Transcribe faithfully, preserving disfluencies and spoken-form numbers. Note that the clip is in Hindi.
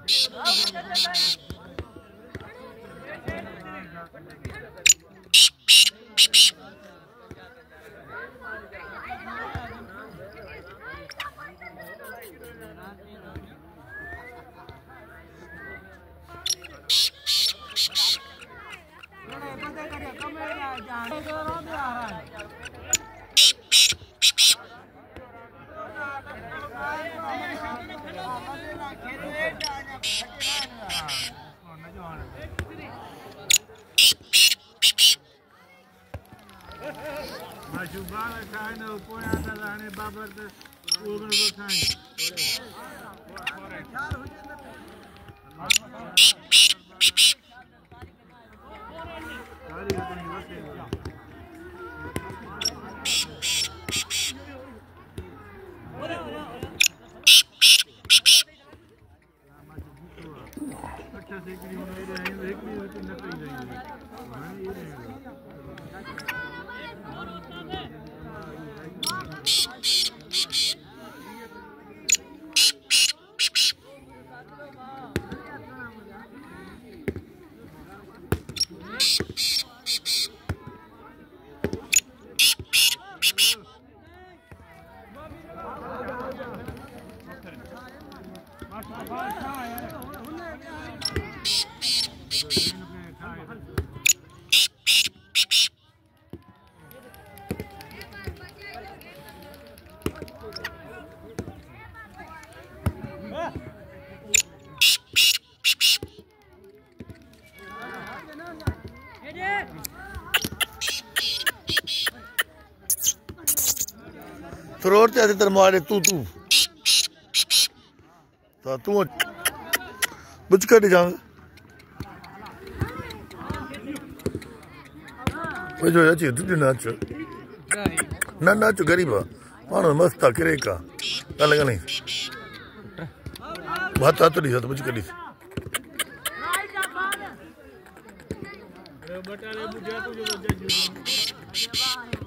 थ्रोर ते तर मारे तू तू ता तू बुझ कर जाऊं वो जो है तू तू नाच ना नाच गरीबा मानो मस्त करे का अलग नहीं बात आ तो नहीं तो बुझ कर दी बटाले बुझा तो जो